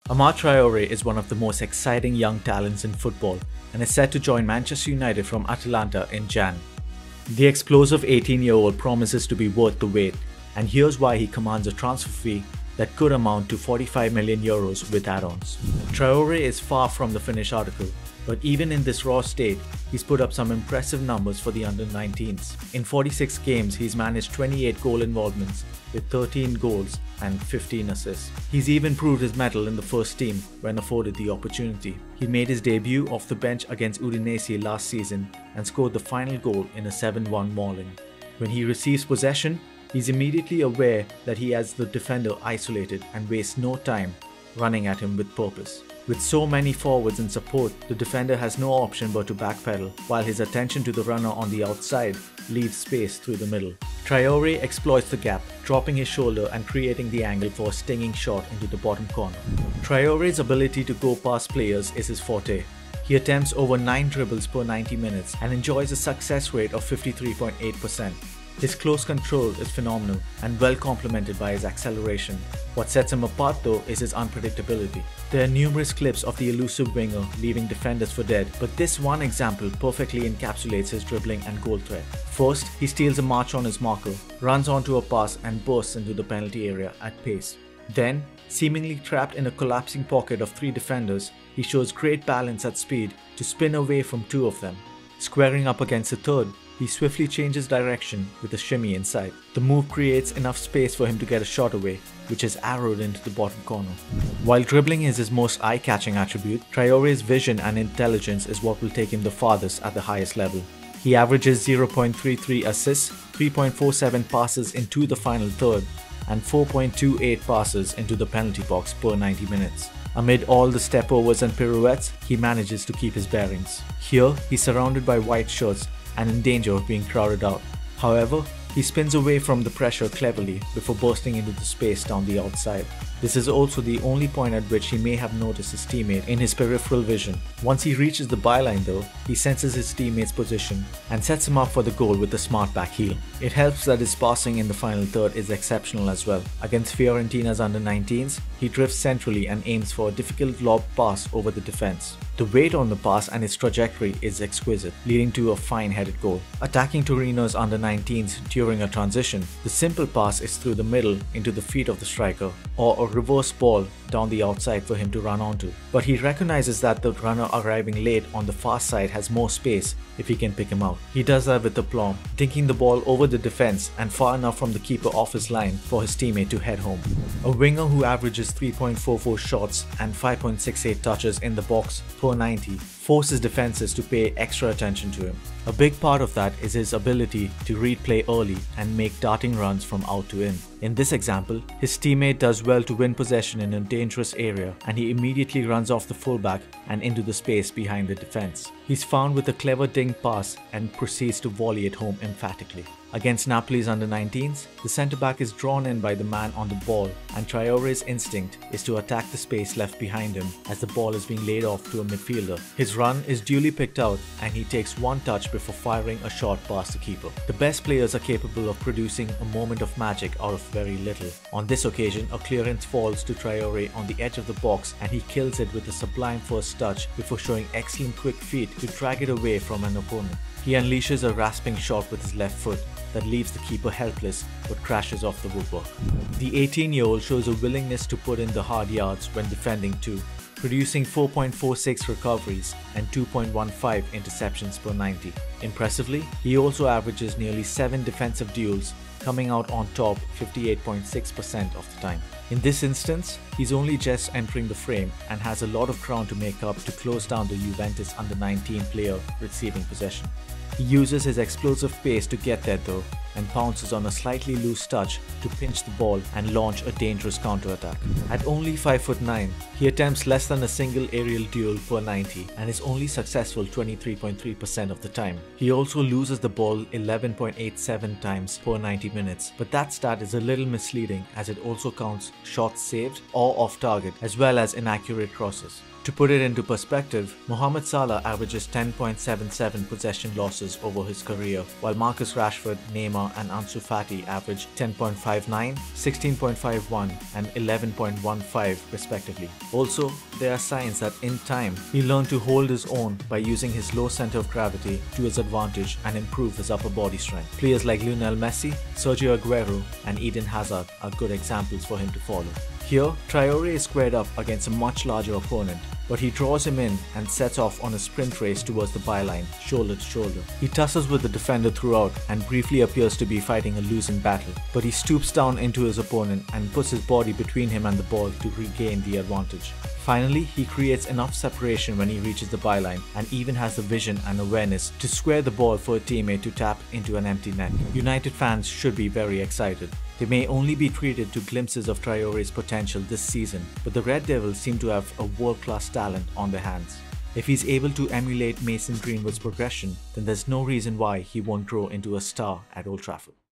Amad Traore is one of the most exciting young talents in football and is set to join Manchester United from Atalanta in Jan. The explosive 18-year-old promises to be worth the wait, and here's why he commands a transfer fee that could amount to €45 million with add-ons. Traore is far from the finished article, but even in this raw state, he's put up some impressive numbers for the under-19s. In 46 games, he's managed 28 goal involvements with 13 goals and 15 assists. He's even proved his mettle in the first team when afforded the opportunity. He made his debut off the bench against Udinese last season and scored the final goal in a 7-1 mauling. When he receives possession, he's immediately aware that he has the defender isolated and wastes no time running at him with purpose. With so many forwards in support, the defender has no option but to backpedal, while his attention to the runner on the outside leaves space through the middle. Traore exploits the gap, dropping his shoulder and creating the angle for a stinging shot into the bottom corner. Traore's ability to go past players is his forte. He attempts over 9 dribbles per 90 minutes and enjoys a success rate of 53.8%. His close control is phenomenal and well complemented by his acceleration. What sets him apart though is his unpredictability. There are numerous clips of the elusive winger leaving defenders for dead, but this one example perfectly encapsulates his dribbling and goal threat. First, he steals a march on his marker, runs onto a pass and bursts into the penalty area at pace. Then, seemingly trapped in a collapsing pocket of 3 defenders, he shows great balance at speed to spin away from 2 of them. Squaring up against the third, he swiftly changes direction with a shimmy inside. The move creates enough space for him to get a shot away, which is arrowed into the bottom corner. While dribbling is his most eye-catching attribute, Traore's vision and intelligence is what will take him the farthest at the highest level. He averages 0.33 assists, 3.47 passes into the final third, and 4.28 passes into the penalty box per 90 minutes. Amid all the stepovers and pirouettes, he manages to keep his bearings. Here, he's surrounded by white shirts and in danger of being crowded out. However, he spins away from the pressure cleverly before bursting into the space down the outside. This is also the only point at which he may have noticed his teammate in his peripheral vision. Once he reaches the byline though, he senses his teammate's position and sets him up for the goal with a smart back heel. It helps that his passing in the final third is exceptional as well. Against Fiorentina's under-19s, he drifts centrally and aims for a difficult lob pass over the defense. The weight on the pass and its trajectory is exquisite, leading to a fine-headed goal. Attacking Torino's under-19s during a transition, the simple pass is through the middle into the feet of the striker, or a reverse ball down the outside for him to run onto. But he recognizes that the runner arriving late on the far side has more space if he can pick him out. He does that with aplomb, dinking the ball over the defense and far enough from the keeper off his line for his teammate to head home. A winger who averages 3.44 shots and 5.68 touches in the box per 90 forces defenses to pay extra attention to him. A big part of that is his ability to read play early and make darting runs from out to in. In this example, his teammate does well to win possession in a dangerous area and he immediately runs off the fullback and into the space behind the defense. He's found with a clever ding pass and proceeds to volley it home emphatically. Against Napoli's under-19s, the centre-back is drawn in by the man on the ball and Traore's instinct is to attack the space left behind him as the ball is being laid off to a midfielder. His run is duly picked out and he takes one touch before firing a shot past the keeper. The best players are capable of producing a moment of magic out of very little. On this occasion, a clearance falls to Traore on the edge of the box and he kills it with a sublime first touch before showing excellent quick feet to drag it away from an opponent. He unleashes a rasping shot with his left foot that leaves the keeper helpless but crashes off the woodwork. The 18-year-old shows a willingness to put in the hard yards when defending too, producing 4.46 recoveries and 2.15 interceptions per 90. Impressively, he also averages nearly 7 defensive duels, coming out on top 58.6% of the time. In this instance, he's only just entering the frame and has a lot of ground to make up to close down the Juventus under-19 player receiving possession. He uses his explosive pace to get there though and pounces on a slightly loose touch to pinch the ball and launch a dangerous counter-attack. At only 5'9", he attempts less than a single aerial duel per 90 and is only successful 23.3% of the time. He also loses the ball 11.87 times per 90 minutes, but that stat is a little misleading as it also counts shots saved or off target as well as inaccurate crosses. To put it into perspective, Mohamed Salah averages 10.77 possession losses over his career, while Marcus Rashford, Neymar and Ansu Fati average 10.59, 16.51 and 11.15 respectively. Also, there are signs that in time, he learned to hold his own by using his low center of gravity to his advantage and improve his upper body strength. Players like Lionel Messi, Sergio Aguero, and Eden Hazard are good examples for him to follow. Here, Traore is squared up against a much larger opponent, but he draws him in and sets off on a sprint race towards the byline, shoulder to shoulder. He tussles with the defender throughout and briefly appears to be fighting a losing battle, but he stoops down into his opponent and puts his body between him and the ball to regain the advantage. Finally, he creates enough separation when he reaches the byline and even has the vision and awareness to square the ball for a teammate to tap into an empty net. United fans should be very excited. They may only be treated to glimpses of Traore's potential this season, but the Red Devils seem to have a world-class talent on their hands. If he's able to emulate Mason Greenwood's progression, then there's no reason why he won't grow into a star at Old Trafford.